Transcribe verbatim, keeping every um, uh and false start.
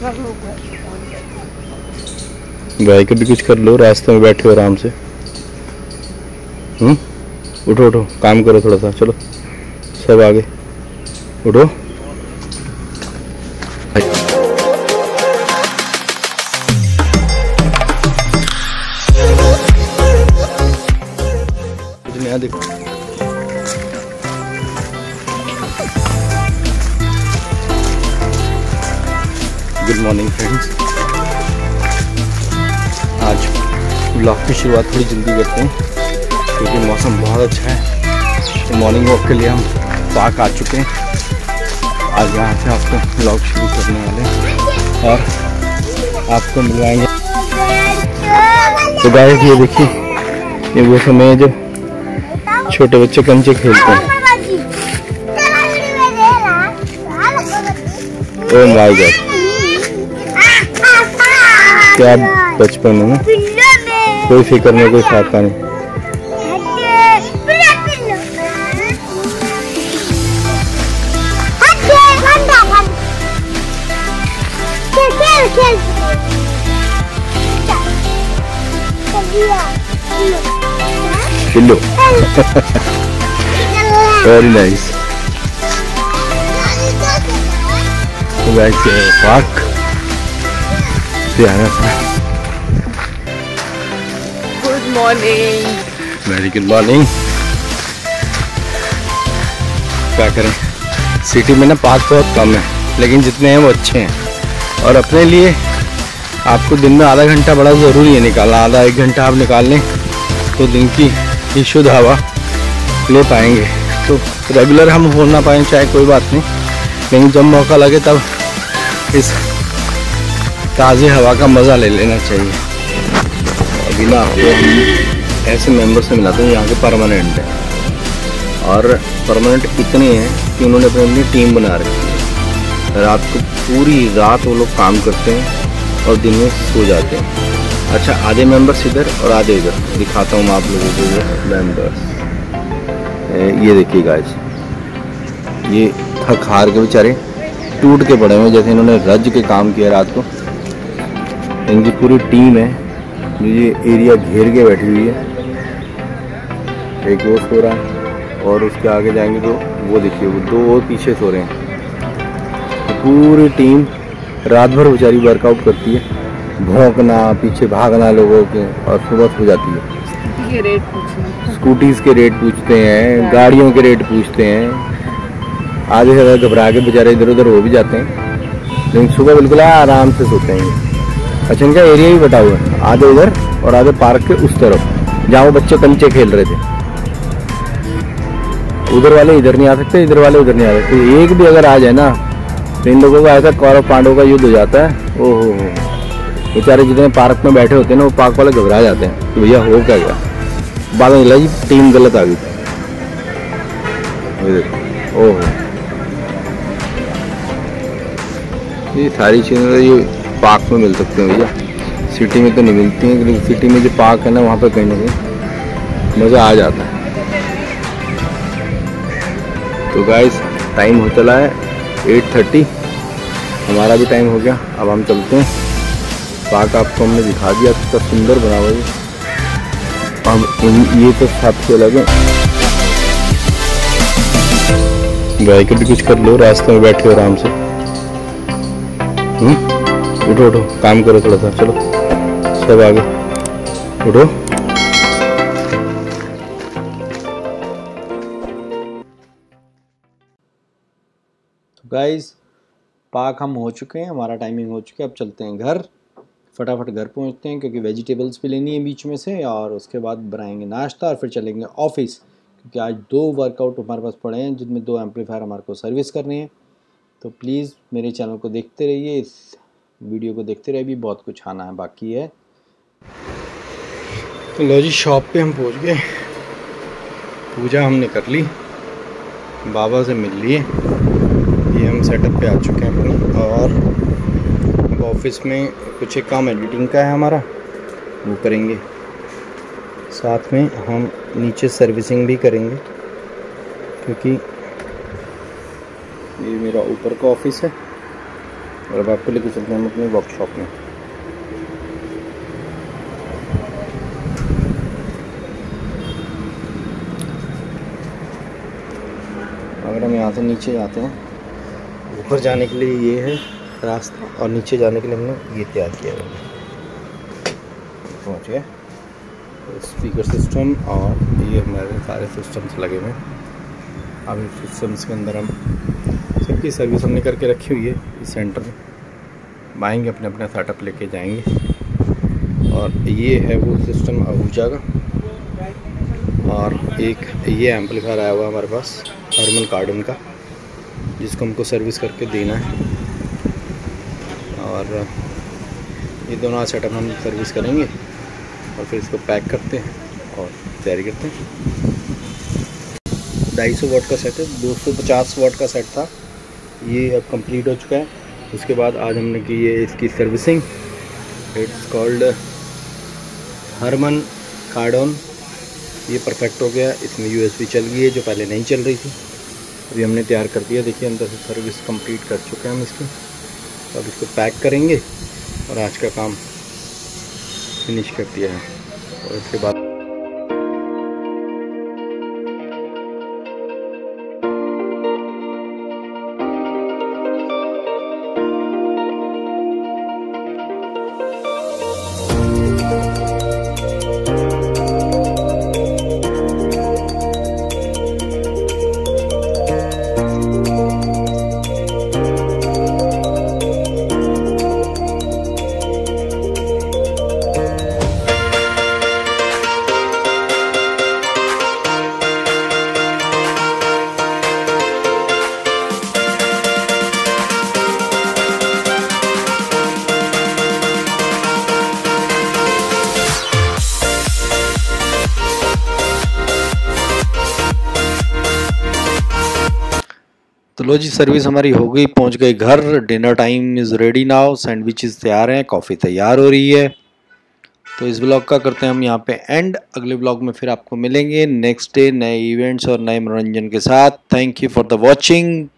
भाई कभी कुछ कर लो, रास्ते में बैठे हो आराम से। हम्म उठो उठो, काम करो थोड़ा सा, चलो सब आगे उठो। कुछ नया देखो। गुड मॉर्निंग फ्रेंड्स, आज ब्लॉग की शुरुआत थोड़ी जल्दी करते हैं क्योंकि मौसम बहुत अच्छा है। तो मॉर्निंग वॉक के लिए हम पार्क आ चुके हैं। आज यहाँ से आपको ब्लॉग शुरू करने वाले हैं और आपको मिलवाएंगे। तो गाइस ये देखिए, ये वो समय है जब छोटे बच्चे कंचे खेलते हैं। ओह माय गॉड, क्या बचपन है ना, कोई फिक्र नहीं, कोई खाता नहीं। Pillow very nice. तो गाइस पार्क प्यारा सा। Good morning. Very good morning. क्या करें, सिटी में ना पार्क बहुत कम है, लेकिन जितने हैं वो अच्छे हैं। और अपने लिए आपको दिन में आधा घंटा बड़ा ज़रूरी है निकालना। आधा एक घंटा आप निकाल लें तो दिन की शुद्ध हवा ले पाएंगे। तो रेगुलर हम हो ना पाएँ चाहे कोई बात नहीं, लेकिन जब मौका लगे तब इस ताज़ी हवा का मज़ा ले लेना चाहिए। अभी ना आपको ऐसे मेंबर से मिलाते हैं यहाँ के परमानेंट है, और परमानेंट इतने हैं कि उन्होंने अपनी अपनी टीम बना रखी है। रात को पूरी रात वो लोग काम करते हैं और दिन में सो जाते हैं। अच्छा, आधे मेंबर्स इधर और आधे इधर। दिखाता हूँ मैं आप लोगों को मेंबर्स। ये देखिए गाइस, ये थक हार के बेचारे टूट के पड़े हुए, जैसे इन्होंने रज के काम किया रात को। इनकी पूरी टीम है जो ये एरिया घेर के बैठी हुई है। एक वो सो रहा है और उसके आगे जाएंगे तो वो देखिए वो दो और पीछे सो रहे हैं। तो पूरी टीम रात भर बेचारी वर्कआउट करती है, भौंकना, पीछे भागना लोगों के, और सुबह हो जाती है। के रेट पूछना, स्कूटीज के रेट पूछते हैं, गाड़ियों के रेट पूछते हैं। आधे से ज़्यादा घबरा के बेचारे इधर उधर हो भी जाते हैं, लेकिन सुबह बिल्कुल आराम से सोते हैं। अच्छा, इनका एरिया भी बटा हुआ है, आधे इधर और आधे पार्क के उस तरफ जहाँ वो बच्चे कंचे खेल रहे थे। उधर वाले इधर नहीं आ सकते, इधर वाले उधर नहीं आ सकते। एक भी अगर आ जाए ना तो इन लोगों का ऐसा कौरव पांडव का युद्ध हो जाता है। ओहो हो, बेचारे जितने पार्क में बैठे होते हैं ना, वो पार्क वाले घबरा जाते हैं कि भैया हो क्या गया। बाद में मिला जी टीम गलत आ गई। ओहो, ये सारी चीज़ें ये पार्क में मिल सकते हैं भैया, सिटी में तो नहीं मिलती हैं। लेकिन सिटी में जो पार्क है ना, वहाँ पर कहीं ना कहीं मज़ा आ जाता है। तो गाइस टाइम हो चला है एट थर्टी, हमारा भी टाइम हो गया। अब हम चलते हैं। पार्क आपको हमने दिखा दिया, कितना सुंदर बना हुआ है। अब ये तो सबसे अलग है। भाई कभी कुछ कर लो, रास्ते में बैठे हो आराम से। हम्म उठो उठो, काम करो थोड़ा सा, चलो सब आगे उठो। तो गाइस पार्क हम हो चुके हैं, हमारा टाइमिंग हो चुका है। अब चलते हैं घर, फटाफट घर पहुंचते हैं क्योंकि वेजिटेबल्स भी लेनी है बीच में से, और उसके बाद बनाएंगे नाश्ता और फिर चलेंगे ऑफिस, क्योंकि आज दो वर्कआउट हमारे पास पड़े हैं जिनमें दो एम्पलीफायर हमारे को सर्विस करनी है। तो प्लीज़ मेरे चैनल को देखते रहिए, इस वीडियो को देखते रहिए, भी बहुत कुछ आना है बाकी है। तो लो जी, शॉप पे हम पहुंच गए, पूजा हमने कर ली, बाबा से मिल लिए, ये हम सेटअप पे आ चुके हैं अपने। और ऑफिस में कुछ एक काम एडिटिंग का है हमारा, वो करेंगे। साथ में हम नीचे सर्विसिंग भी करेंगे, क्योंकि ये मेरा ऊपर का ऑफिस है और अब आपको लेके चलते हैं हम अपनी वर्कशॉप में। अगर हम यहाँ से नीचे जाते हैं, ऊपर जाने के लिए ये है रास्ता और नीचे जाने के लिए हमने ये तैयार किया है। पहुँच गए स्पीकर सिस्टम और ये हमारे सारे सिस्टम्स लगे हुए हैं। अब इस सिस्टम्स के अंदर हम सबकी सर्विस हमने करके रखी हुई है। इस सेंटर में आएंगे, अपने अपना सेटअप लेके जाएंगे। और ये है वो सिस्टम आहूजा का, और एक ये एम्पलीफायर आया हुआ है हमारे पास हरमन कार्डन का, जिसको हमको सर्विस करके देना है। और ये दोनों सेटअप हम सर्विस करेंगे और फिर इसको पैक करते हैं और तैयारी करते हैं। ढाई सौ वाट का सेट है, दो सौ पचास वाट का सेट था, ये अब कंप्लीट हो चुका है। उसके बाद आज हमने की ये इसकी सर्विसिंग, इट्स कॉल्ड हरमन कार्डन। ये परफेक्ट हो गया। इसमें यूएसबी चल गई है जो पहले नहीं चल रही थी, अभी हमने तैयार कर दिया। देखिए अंदर से सर्विस कंप्लीट कर चुके हैं हम इसकी। तो अब इसको पैक करेंगे और आज का काम फिनिश कर दिया है। और इसके बाद तो लो जी, सर्विस हमारी हो गई, पहुंच गए घर। Dinner time is ready now. Sandwiches तैयार हैं, कॉफ़ी तैयार हो रही है। तो इस ब्लॉग का करते हैं हम यहाँ पे एंड। अगले ब्लॉग में फिर आपको मिलेंगे नेक्स्ट डे नए इवेंट्स और नए मनोरंजन के साथ। Thank you for the watching.